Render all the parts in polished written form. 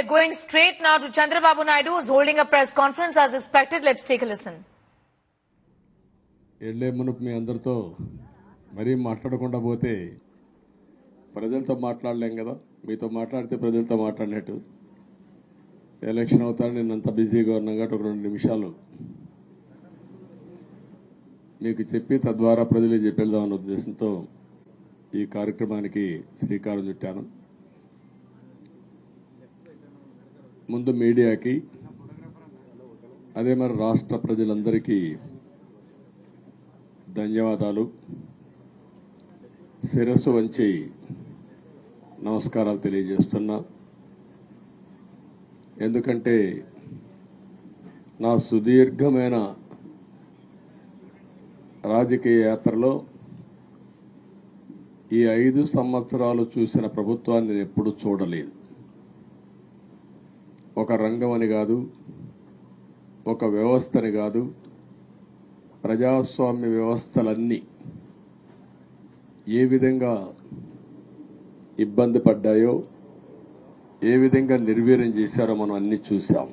we're going straight now to Chandrababu Naidu, who's holding a press conference as expected. Let's take a listen. ఎల్లే మునుపు మీ అందరితో మరీ మాట్లాడకుండా పోతే ప్రజలతో మాట్లాడలేం కదా. మీతో మాట్లాడితే ప్రజలతో మాట్లాడినట్టు. ఎలక్షన్ అవుతాను నేను అంత బిజీగా ఉన్నాం కాబట్టి ఒక 2 నిమిషాలు మీకు చెప్పి తద్వారా ప్రజలకు చెప్పేద్దామన్న ఉద్దేశంతో ఈ కార్యక్రమానికి శ్రీకారం చుట్టాను. ముందు మీడియాకి అదే మరి రాష్ట్ర ప్రజలందరికీ ధన్యవాదాలు. శిరస్సు వంచి నమస్కారాలు తెలియజేస్తున్నా. ఎందుకంటే నా సుదీర్ఘమైన రాజకీయ యాత్రలో ఈ 5 సంవత్సరాలు చూసిన ప్రభుత్వాన్ని నేను ఎప్పుడూ చూడలేదు. ఒక రంగం అని కాదు, ఒక వ్యవస్థని కాదు, ప్రజాస్వామ్య వ్యవస్థలన్నీ ఏ విధంగా ఇబ్బంది పడ్డాయో, ఏ విధంగా నిర్వీర్యం చేశారో మనం అన్ని చూసాం.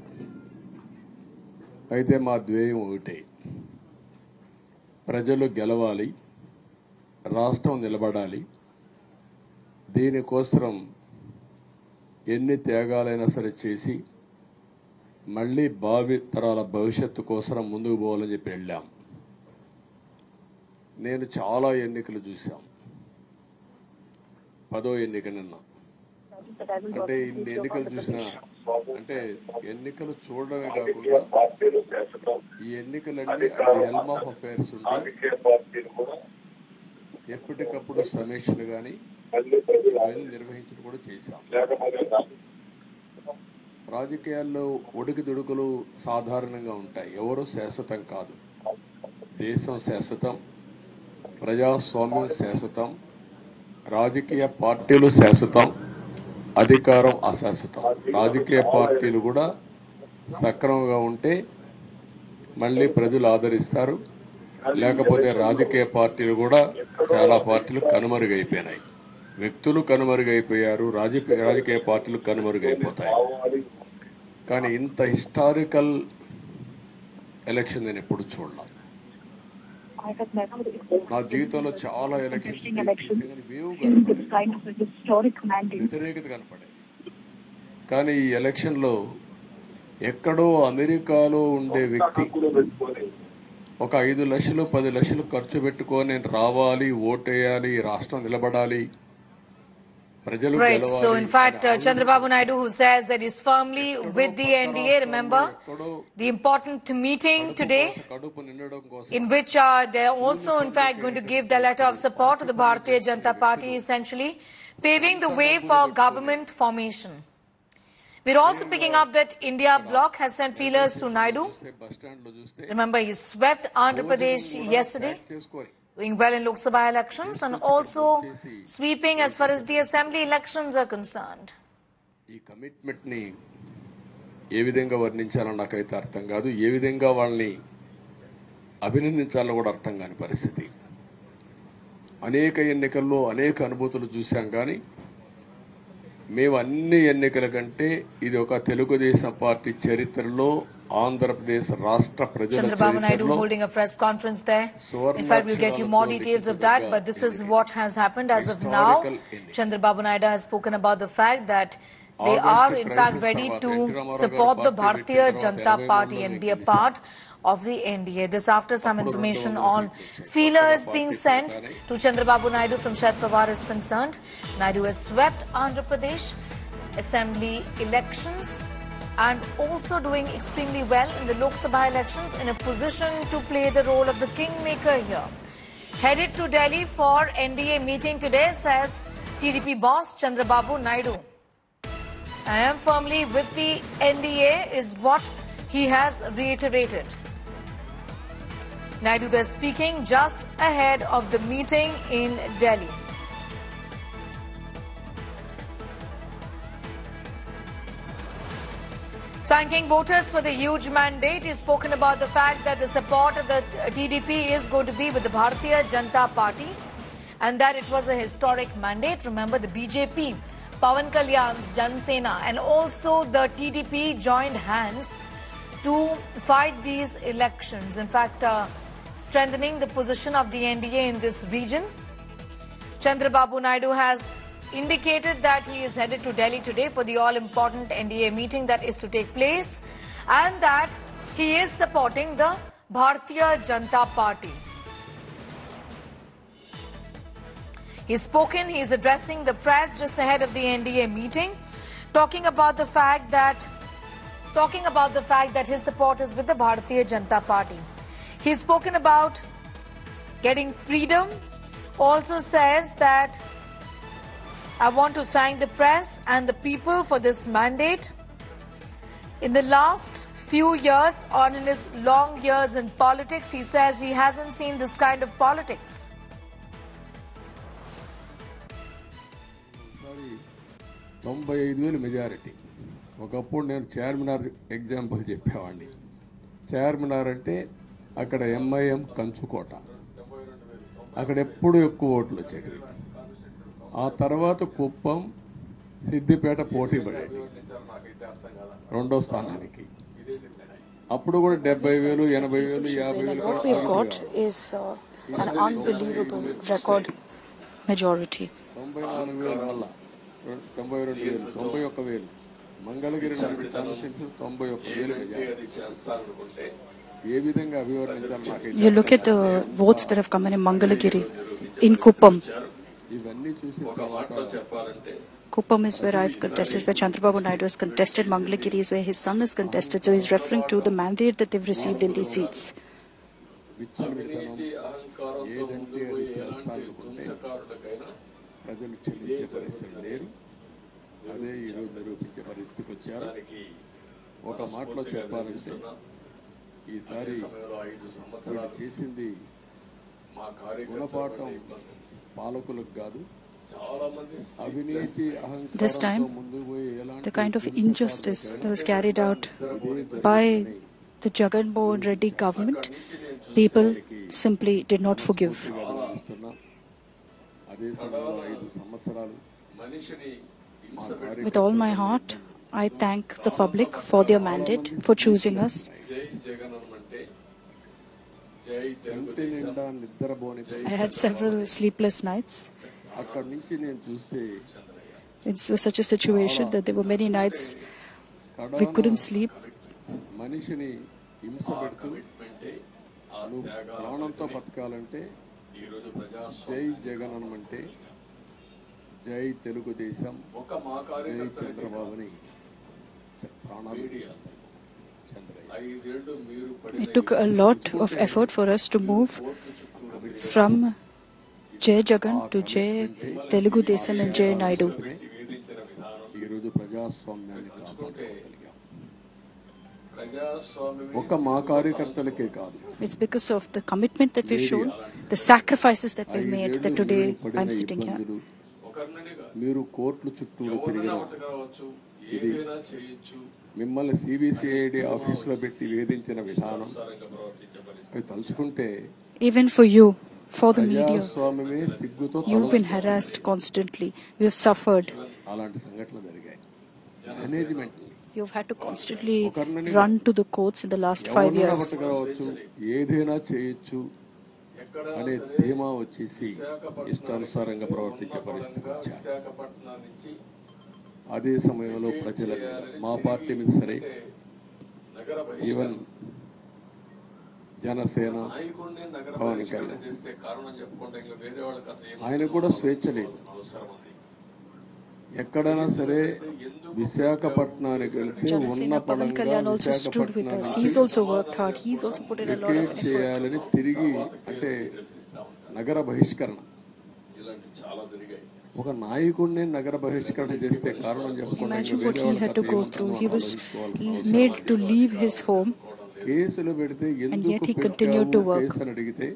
అయితే మా ధ్యేయం ఒకటే, ప్రజలు గెలవాలి, రాష్ట్రం నిలబడాలి. దీనికోసం ఎన్ని త్యాగాలైనా సరే చేసి మళ్ళీ భావి తరాల భవిష్యత్తు కోసం ముందుకు పోవాలని చెప్పి వెళ్ళాం. నేను చాలా ఎన్నికలు చూశాం. 10వ ఎన్నిక నిన్న. అంటే ఇన్ని ఎన్నికలు చూసినా అంటే ఎన్నికలు చూడడమే కాకుండా ఈ ఎన్నికలన్నీ హెల్మ్ ఆఫ్ అఫైర్స్ ఉండి ఎప్పటికప్పుడు సమీక్షలు కానీ నిర్వహించడం కూడా చేశాం. రాజకీయాల్లో ఒడికిదుడుకులు సాధారణంగా ఉంటాయి. ఎవరు శాశ్వతం కాదు. దేశం శాశ్వతం, ప్రజాస్వామ్యం శాశ్వతం, రాజకీయ పార్టీలు శాశ్వతం, అధికారం అశాశ్వతం. రాజకీయ పార్టీలు కూడా సక్రమంగా ఉంటే మళ్ళీ ప్రజలు ఆదరిస్తారు. లేకపోతే రాజకీయ పార్టీలు కూడా చాలా పార్టీలు కనుమరుగైపోయినాయి. వ్యక్తులు కనుమరుగైపోయారు, రాజకీయ పార్టీలు కనుమరుగైపోతాయి. కానీ ఇంత హిస్టారికల్ ఎలక్షన్ నేను ఎప్పుడు చూడలేదు. నా జీవితంలో చాలా ఎలక్షన్స్ వ్యతిరేకత కనపడేది. కానీ ఈ ఎలక్షన్ లో ఎక్కడో అమెరికాలో ఉండే వ్యక్తి ఒక 5 లక్షలు 10 లక్షలు ఖర్చు పెట్టుకొని నేను రావాలి, ఓటేయాలి, రాష్ట్రం నిలబడాలి, Right. So, in fact, Chandrababu Naidu, who says that he's firmly with the NDA, remember the important meeting today, in which they're also, in fact, going to give the letter of support to the Bharatiya Janata Party, essentially paving the way for government formation. We're also picking up that India bloc has sent feelers to Naidu. Remember, he swept Andhra Pradesh yesterday, doing well in Lok Sabha elections and also sweeping as far as the assembly elections are concerned. ఈ commitment ని ఏ విధంగా వర్ణించాలో నాకైతే అర్థం కాదు. ఏ విధంగా వాళ్ళని అభినందించాలో కూడా అర్థం కాని పరిస్థితి. అనేక ఎన్నికల్లో అనేక అనుభూతులు చూశాం. కానీ మేము అన్ని ఎన్నికల కంటే ఇది ఒక తెలుగుదేశం పార్టీ చరిత్రలో, ఆంధ్రప్రదేశ్ రాష్ట్ర ప్రజల Chandrababu Naidu holding a press conference there. In fact, we'll get you more details of that, but this is what has happened as of now. Chandrababu Naidu has spoken about the fact that they are in fact ready to support the Bharatiya Janata Party and be a part of the NDA. This after some information on feelers being sent to Chandrababu Naidu from Sharad Pawar is concerned. Naidu has swept Andhra Pradesh assembly elections and also doing extremely well in the Lok Sabha elections, in a position to play the role of the kingmaker here. Headed to Delhi for NDA meeting today, says TDP boss Chandrababu Naidu. I am firmly with the NDA is what he has reiterated. Naidu there speaking just ahead of the meeting in Delhi. Thanking voters for the huge mandate, he's spoken about the fact that the support of the TDP is going to be with the Bharatiya Janata Party and that it was a historic mandate. Remember, the BJP Pawan Kalyan's Jan Sena and also the TDP joined hands to fight these elections. In fact, strengthening the position of the NDA in this region. Chandrababu Naidu has indicated that he is headed to Delhi today for the all-important NDA meeting that is to take place and that he is supporting the Bharatiya Janata Party. He's addressing the press just ahead of the NDA meeting, talking about the fact that his support is with the Bharatiya Janata Party. He's spoken about getting freedom, also says that I want to thank the press and the people for this mandate. In the last few years, or in his long years in politics, he says he hasn't seen this kind of politics. 95,000 majority. ఒకప్పుడు నేను Charminar example చెప్పేవాడిని. చార్మినార్ అంటే అక్కడ MIM కంచుకోట, అక్కడ ఎప్పుడు ఎక్కువ ఓట్లు వచ్చేవి. ఆ తర్వాత కుప్పం, సిద్దిపేట పోటీ పడేది రెండో స్థానానికి. అప్పుడు కూడా 70,000, 80,000, 50,000. What we've got is an unbelievable record majority. 94,000 మళ్ళా 92,000, 91,000. మంగళగిరి 91,000 ఏ విధంగా అభివర్ణించాలి నాకైతే. You look at the votes that have come in Mangalagiri, in Kuppam. ఇవన్నీ చూసిన తర్వాత Kuppam is where I've contested, where Chandrababu Naidu has contested. Mangalagiri is where his son is contested. So he's referring to the mandate that they've received in these seats. ఏదంటే అది చేస్తానుకుంటే ప్రజలు చెల్లించే పరిస్థితి లేదు. అదే ఈరోజు నిరూపించే పరిస్థితికి వచ్చారు. ఒక మాటలో చెప్పాలంటే ఈసారి చేసింది గుణపాఠం పాలకులకు కాదు. This time, the kind of injustice that was carried out by the Jagan Mohan Reddy government, people simply did not forgive. With all my heart, I thank the public for their mandate, for choosing us. I had several sleepless nights. It was such a situation that there were many nights we couldn't sleep. ప్రాణంతో బతకాలంటే జై జగన్ అనమంటే జై తెలుగుదేశం, జై చంద్రబాబుని ప్రాణాలు. It took a lot of effort for us to move from Jai Jagan to Jai Telugu Desam and Jai Naidu. ఈరోజు ప్రజాస్వామ్యాన్ని కాపాడుకోగలిగాం. ఒక మా కార్యకర్తలకే కాదు. It's because of the commitment that we've shown, the sacrifices that we've made, that today I'm sitting here. మీరు కోర్టుల చుట్టూ తిరిగిన ఇది మిమ్మల్ని సిబిసిఐడి ఆఫీసులో పెట్టి వేధించిన విధానం తలుచుకుంటే, even for you, for the media, you've been harassed constantly, you've suffered. అలాంటి సంఘటనలు జరిగాయి. Management You've had to constantly run to the courts in the last 5 years. ఏదైనా చేయొచ్చు అనే ధీమా వచ్చేసి ఇష్టానుసారంగా ప్రవర్తించే పరిస్థితి వచ్చారు. అదే సమయంలో ప్రజల మా పార్టీ మీద సరే, ఈవెన్ జనసేన పవన్ కళ్యాణ్ ఆయన కూడా స్వేచ్ఛ లేదు. ఎక్కడైనా సరే విశాఖపట్నానికి వెళ్తే ఉన్న చేయాలని తిరిగి అంటే నగర బహిష్కరణ. ఒక నాయకుడిని నగర బహిష్కరణ చేస్తే కారణం కేసులు పెడితే ఎందుకు కేసులు అడిగితే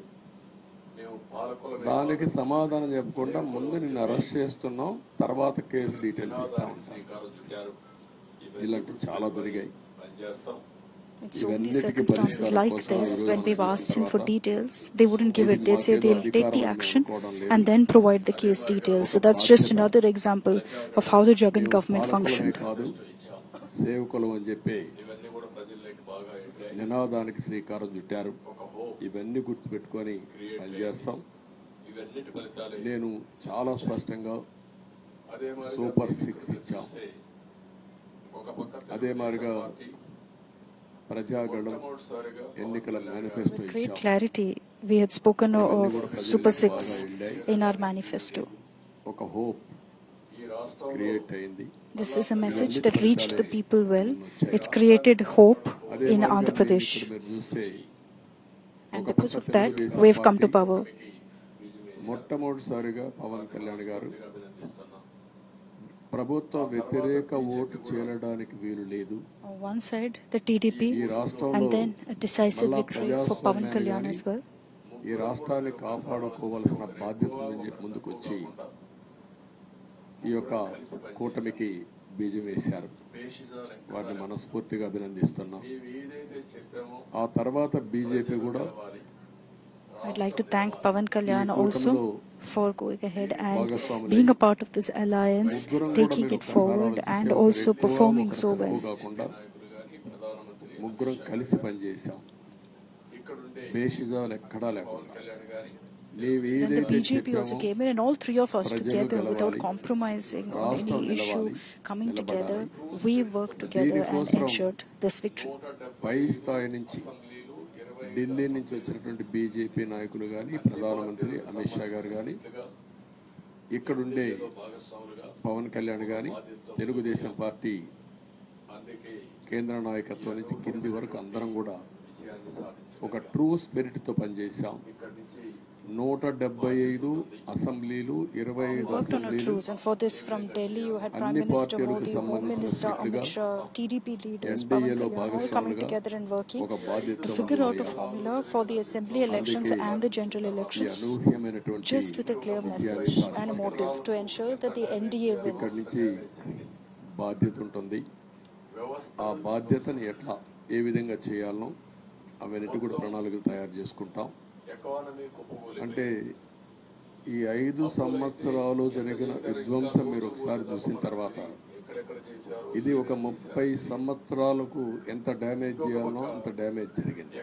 దానికి సమాధానం చెప్పకుండా ముందు నిన్ను అరెస్ట్ చేస్తున్నాం, తర్వాత కేసు డీటెయిల్స్ ఇస్తాం. ఇలాంటి చాలా జరిగాయి. It's only circumstances like this, when we've asked him for details, they wouldn't give it. They'd say they'll take the action and then provide the case details. So that's just another example of how the Jagan government functioned. సేవకులు అని చెప్పి నినాదానికి శ్రీకారం చుట్టారు. ఇవన్నీ గుర్తుపెట్టుకొని పనిచేస్తాం. నేను చాలా స్పష్టంగా సూపర్ 6 ఇచ్చాం. అదే మాదిరిగా ప్రజాగణం ఎన్నికల manifesto With great clarity, we had spoken of Super 6 in our manifesto. ఒక హోప్ క్రియేట్ అయింది. This is a message that reached the people well. It's created hope in Andhra Pradesh. And because of that, we've come to power. మొట్టమొదటిసారిగా పవన్ కళ్యాణ్ గారు ప్రభుత్వ వ్యతిరేక vote చేరడానికి వీలు లేదు. On one side, the TDP, and then a decisive victory for Pavan Kalyan as well. ఈ రాష్ట్రాన్ని కాపాడుకోవాల్సిన బాధ్యత నుంచి ముందుకొచ్చి ఈ యొక్క కూటమికి బీజం వేశారు. వారిని మనస్ఫూర్తిగా అభినందిస్తున్నాం. ఆ తర్వాత బీజేపీ కూడా I'd like to thank Pavan Kalyan also for going ahead and being a part of this alliance, taking it forward and also performing so well. ముగ్గురం కలిసి పనిచేశాం. బేషిజాలు ఎక్కడా లేకుండా. Then the BJP also came in, and all three of us together, without compromising on any issue, coming together, we worked together and ensured this victory. పై స్థాయి నుంచి ఢిల్లీ నుంచి వచ్చినటువంటి BJP నాయకులు కానీ, ప్రధానమంత్రి అమిత్ షా గారు కానీ, ఇక్కడుండే పవన్ కళ్యాణ్ కానీ, తెలుగుదేశం పార్టీ కేంద్ర నాయకత్వం నుంచి కింది వరకు అందరం కూడా ఒక ట్రూ స్పిరిట్ తో పనిచేశాం. 175 అసెంబ్లీలు, 25 worked on a truce, and for this from Delhi you had Prime Minister Modi, Home Minister Amit Shah, TDP leaders, Pavan Kalyan, all coming together and working to figure out a formula for the assembly elections and the general elections, just with a clear message and a motive to ensure that the NDA wins. బాధ్యత ఉంటుంది. ఆ బాధ్యతని ఎట్లా ఏ విధంగా చేయాలనో అవన్నీ కూడా ప్రణాళికలు తయారు చేసుకుంటాం. అంటే ఈ 5 సంవత్సరాలు జరిగిన విధ్వంసం మీరు ఒకసారి చూసిన తర్వాత ఇది ఒక 30 సంవత్సరాలకు ఎంత డ్యామేజ్ చేయాలనో అంత డ్యామేజ్ జరిగింది.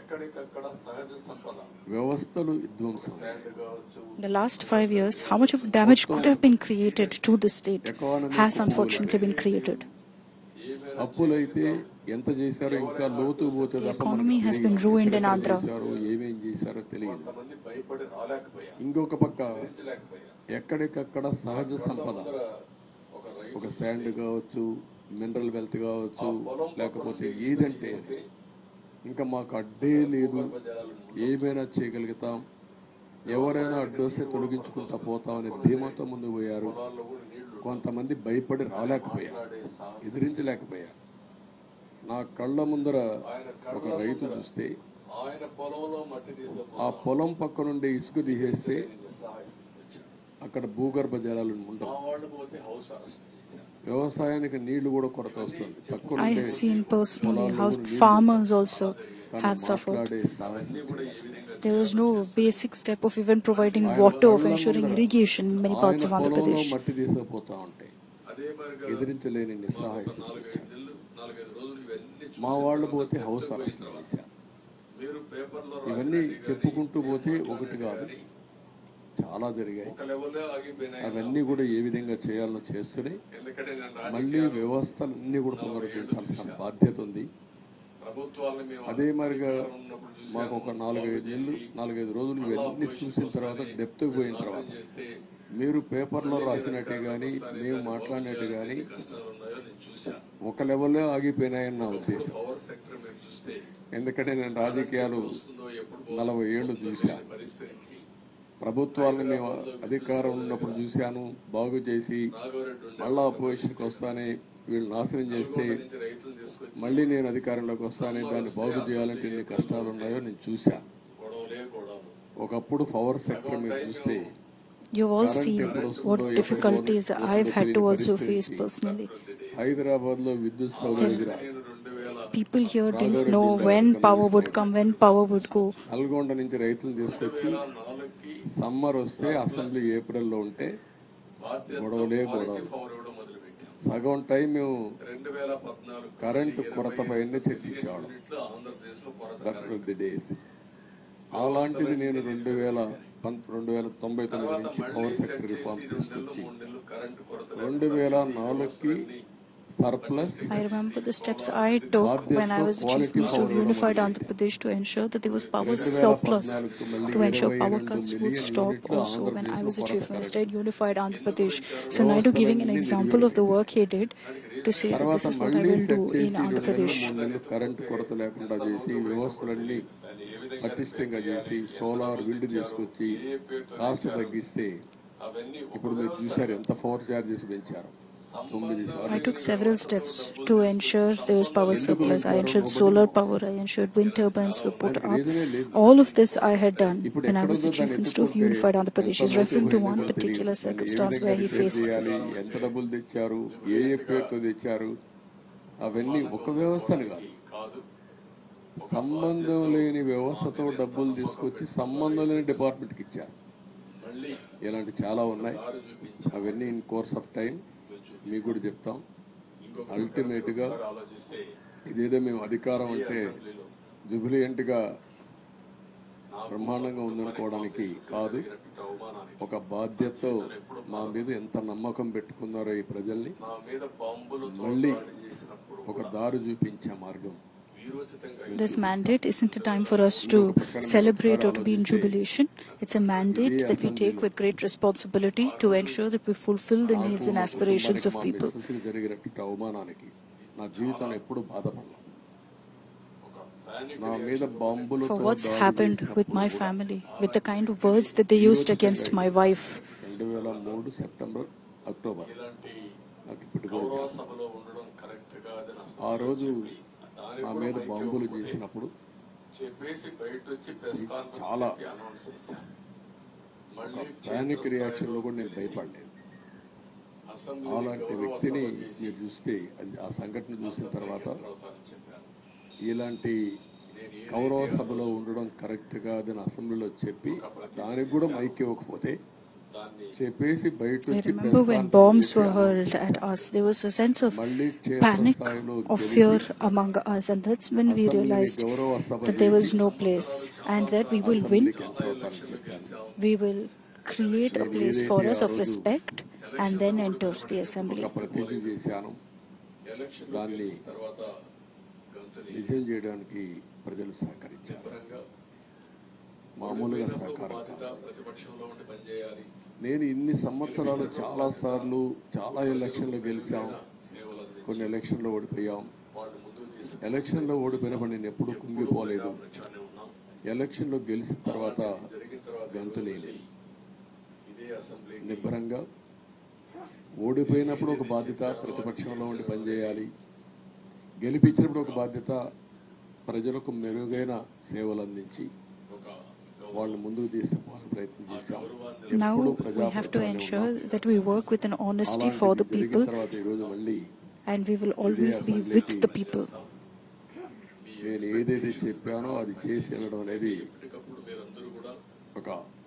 వ్యవస్థలు విధ్వంసం. The last 5 years, how much of damage could have been created to the state has unfortunately been created. అప్పులైతే ఎంత చేశారో ఇంకా లోతు పోతే The economy has been ruined in Andhra. ఏమేం చేశారో తెలియదు. ఇంకొక పక్క ఎక్కడికక్కడ సహజ సంపద, ఒక శాండ్ కావచ్చు, మినరల్ వెల్త్ కావచ్చు, లేకపోతే ఏదంటే ఇంకా మాకు అడ్డే లేదు, ఏమైనా చేయగలుగుతాం, ఎవరైనా అడ్డొస్తే తొలగించుకుంటా పోతామనే ధీమాతో ముందుకు పోయారు. కొంతమంది భయపడి రాలేకపోయారు, ఎదిరించలేకపోయారు. నా కళ్ళ ముందర ఒక రైతు చూస్తే ఆ పొలం పక్క నుండి ఇసుక తీసేస్తే అక్కడ భూగర్భ జలాలు ఉండవు. వ్యవసాయానికి నీళ్లు కూడా కొరత వస్తుంది. I have seen personally how farmers also have suffered. There was no basic step of even providing water, of ensuring irrigation in many parts of Andhra Pradesh. మట్టి తీసుకుపోతా ఉంటాయి, ఎదిరించలేని నిస్సహాయ. మా వాళ్ళు పోతే హౌస్ అరెస్ట్ చేశారు. ఇవన్నీ చెప్పుకుంటూ పోతే ఒకటి కాదు, చాలా జరిగాయి. అవన్నీ కూడా ఏ విధంగా చేయాలో చేస్తూనే మళ్ళీ వ్యవస్థలన్నీ కూడా పునరుద్ధరించాల్సిన బాధ్యత ఉంది. అదే మరిగా మాకు ఒక 4-5 రోజులు ఇవన్నీ చూసిన తర్వాత డెప్త్ పోయిన తర్వాత మీరు పేపర్లో రాసినట్టు కానీ మేము మాట్లాడినట్టు కానీ ఒక లెవెల్లో ఆగిపోయినాయని నా ఉద్దేశం. ఎందుకంటే నేను రాజకీయాలు 40 ఏళ్ళు చూశాను. ప్రభుత్వాలను మేము అధికారం ఉన్నప్పుడు చూశాను, బాగు చేసి మళ్ళా అపోజిషన్కి వస్తానే వీళ్ళు నాశనం చేస్తే మళ్ళీ నేను అధికారంలోకి వస్తానే దాన్ని బాగు చేయాలంటే ఎన్ని కష్టాలు ఉన్నాయో నేను చూశాను. ఒకప్పుడు పవర్ సెక్టర్ మీరు చూస్తే You've all seen what difficulties I've had to also face personally. Hyderabad లో విద్యుత్ సౌకర్యం people here didn't know when power would come, when power would go. Nalgonda నుంచి రైతులు తీసుకొచ్చి సమ్మర్ వస్తే అసెంబ్లీ ఏప్రిల్లో ఉంటే గొడవలే గొడవలు. సగం టైం మేము కరెంటు కొరత పైన చర్చించేవాళ్ళం. అలాంటిది నేను 1999 నుంచి పవర్ సెక్టర్ రిఫార్మ్ తీసుకొచ్చి 2004కి surplus. I remember the steps I took when I was the Chief Minister of Unified Andhra Pradesh to ensure that there was power surplus, to ensure power cuts would stop also when I was the Chief Minister in Unified Andhra Pradesh. So Naidu giving an example of the work he did to say that this is what I will do in Andhra Pradesh. Current కొరత లేకుండా చేసి వ్యవస్థలన్నీ పటిష్టంగా చేసి solar wind తీసుకొచ్చి cost తగ్గిస్తే ఇప్పుడు మీరు చూసారు ఎంత పవర్ చార్జెస్ పెంచారు. I took several steps to ensure there was power surplus. I ensured solar power. I ensured wind turbines were put up. All of this I had done when I was the Chief Minister of Unified Andhra Pradesh. He's referring to one particular circumstance where he faced this. ఎంత డబ్బులు తెచ్చారు, ఏ పేరుతో తెచ్చారు, అవన్నీ ఒక వ్యవస్థను కాదు, సంబంధం లేని వ్యవస్థతో డబ్బులు తీసుకొచ్చి సంబంధం లేని డిపార్ట్మెంట్కి ఇచ్చారు. ఇలాంటి చాలా ఉన్నాయి. అవన్నీ ఇన్ కోర్స్ ఆఫ్ టైం మీకు కూడా చెప్తాం. అల్టిమేట్ గా ఇదేదో మేము అధికారం అంటే జుబిలియంట్ గా బ్రహ్మాండంగా ఉందనుకోవడానికి కాదు. ఒక బాధ్యతతో మా మీద ఎంత నమ్మకం పెట్టుకున్నారో ఈ ప్రజల్ని మళ్ళీ ఒక దారి చూపించే మార్గం. This mandate isn't a time for us to celebrate or to be in jubilation. It's a mandate that we take with great responsibility to ensure that we fulfill the needs and aspirations of people. For what's happened with my family, with the kind of words that they used against my wife. 2003 September October ఆ రోజు నా మీద బాంబులు చేసినప్పుడు చాలా panic reaction లో కూడా నేను భయపడలేదు. అలాంటి వ్యక్తిని మీరు చూస్తే ఆ సంఘటన చూసిన తర్వాత ఇలాంటి కౌరవ సభలో ఉండడం కరెక్ట్ కాదని అసెంబ్లీలో చెప్పి దానికి కూడా మైక్ ఇవ్వకపోతే I remember when bombs were hurled at us, there was a sense of panic, of fear among us, and that's when we realized that there was no place and that we will win. We will create a place for us of respect and then enter the assembly. నిజం చేయడానికి ప్రజలు సహకరించారు. మామూలుగా సహకారం. నేను ఇన్ని సంవత్సరాలు చాలా సార్లు చాలా ఎలక్షన్లో గెలిచాం, కొన్ని ఎలక్షన్లో ఓడిపోయాం. ఎలక్షన్లో ఓడిపోయినప్పుడు నేను ఎప్పుడూ కుంగిపోలేదు. ఎలక్షన్లో గెలిచిన తర్వాత గంతులేదు. నిబ్బరంగా ఓడిపోయినప్పుడు ఒక బాధ్యత ప్రతిపక్షంలో ఉండి పనిచేయాలి, గెలిపించినప్పుడు ఒక బాధ్యత ప్రజలకు మెరుగైన సేవలు అందించి వాళ్ళు ముందుకు తీసుకుపోవాలని ప్రయత్నం చేశాం. Now we have to ensure that we work with an honesty for the people and we will always be with the people. నేను ఏదైతే చెప్పానో అది చేసి వెళ్ళడం అనేది ఒక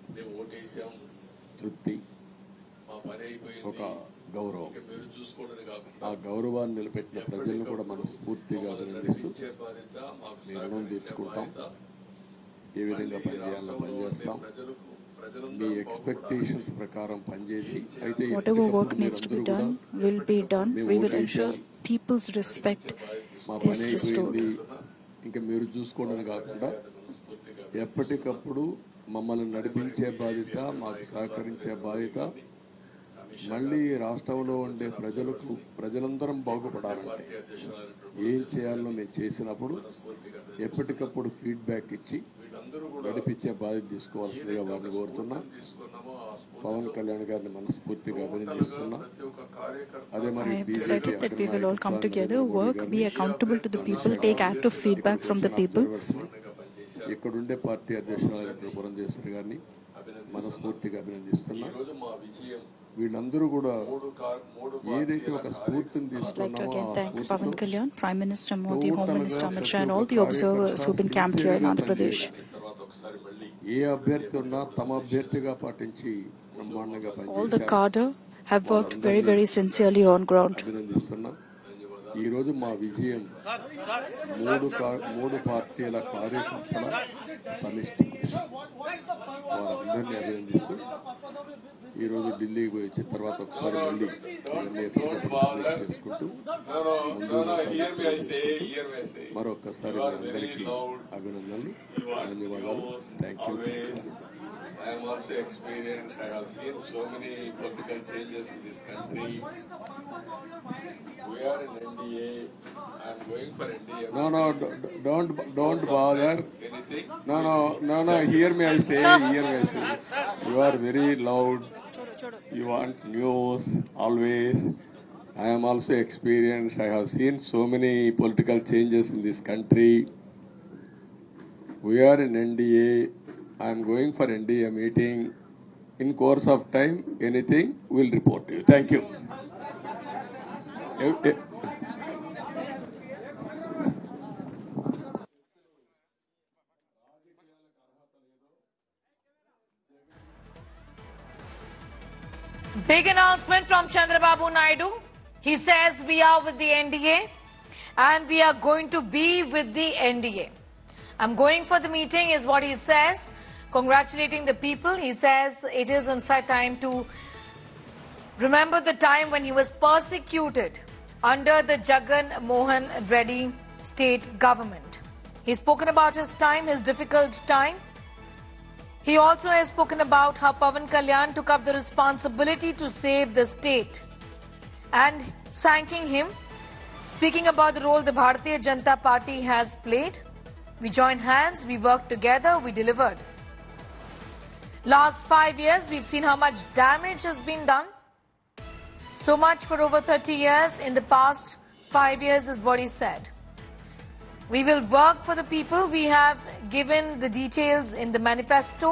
తృప్తి, ఒక గౌరవం. ఆ గౌరవాన్ని నిలబెట్టిన ప్రజలను కూడా మనస్ఫూర్తిగా అభినందిస్తూ మీ రుణం తీర్చుకుంటాం. ఏ విధంగా పనిచేయాలో పనిచేస్తాం. మీ ఎక్స్పెక్టేషన్స్ ప్రకారం పనిచేసి అయితే whatever work needs to be done will be done. We will ensure people's respect is restored. ఇంకా మీరు చూసుకోవడం కాకుండా ఎప్పటికప్పుడు మమ్మల్ని నడిపించే బాధ్యత, మాకు సహకరించే బాధ్యత, మళ్ళీ రాష్ట్రంలో ఉండే ప్రజలందరం బాగుపడాలంటే ఏం చేయాలో నేను చేసినప్పుడు ఎప్పటికప్పుడు ఫీడ్బ్యాక్ ఇచ్చి నడిపించే బాధ్యత తీసుకోవాల్సిందిగా వారిని కోరుతున్నా. పవన్ కళ్యాణ్ గారిని మనస్ఫూర్తిగా అభినందిస్తున్నా. అదే మరి I have decided that we will all come together, work, be accountable to the people, take active feedback from the people. ఇక్కడుండే పార్టీ అధ్యక్షురాలు పురంధేశ్వరి గారిని మనస్ఫూర్తిగా అభినందిస్తున్నా. వీళ్ళందరూ కూడా ఏదైతే ఒక స్ఫూర్తిని I'd like to తీసుకున్నామో again ఆ thank Pawan స్ఫూర్తితో Kalyan, Prime Minister Modi, Home టోటల్గా Minister Amit ప్రతి Shah, and all ఒక్క the observers who've been camped here in Andhra Pradesh. ఏ అభ్యర్థి ఉన్నా తమ అభ్యర్థిగా పాటించి బ్రహ్మాండంగా All the పనిచేశారు. cadre have worked very, very sincerely on ground. అభినందిస్తున్నాం. ఈ రోజు మా విజయం మూడు పార్టీల కార్యకర్తల సమిష్టి కృషి. వారందరినీ అభినందిస్తూ ఈ రోజు ఢిల్లీకి పోయి వచ్చిన తర్వాత ఒకసారి మళ్ళీ చేసుకుంటూ మరొకసారి అందరికీ అభినందనలు, ధన్యవాదాలు. Thank you. I am also experienced. I have seen so many political changes in this country. We are in NDA. I am going for NDA. No, don't bother. Anything? No. Hear me, I say. You are very loud. You want news always. I am also experienced. I have seen so many political changes in this country. We are in NDA. I am going for NDA meeting. In course of time, anything will report to you. Thank you. Big announcement from Chandrababu Naidu. He says we are with the NDA and we are going to be with the NDA. I'm going for the meeting is what he says. Congratulating the people. He says it is in fact time to remember the time when he was persecuted under the Jagan Mohan Reddy state government. He's spoken about his time, his difficult time. He also has spoken about how Pawan Kalyan took up the responsibility to save the state and thanking him, speaking about the role the Bharatiya Janata Party has played. We joined hands, we worked together, we delivered. Last 5 years, we've seen how much damage has been done. So much for over 30 years. In the past 5 years is what he said. We will work for the people. We have given the details in the manifesto.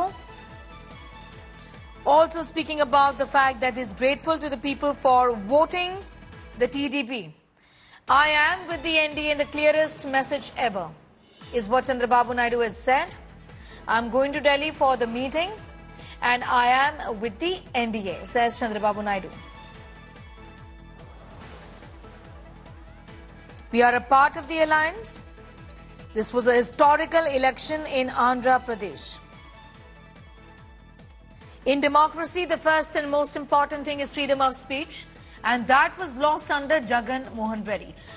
Also speaking about the fact that he's grateful to the people for voting the TDP. I am with the NDA in the clearest message ever, is what Chandrababu Naidu has said. I'm going to Delhi for the meeting and I am with the NDA, says Chandrababu Naidu. We are a part of the alliance. This was a historical election in Andhra Pradesh. In democracy, the first and most important thing is freedom of speech, and that was lost under Jagan Mohan Reddy.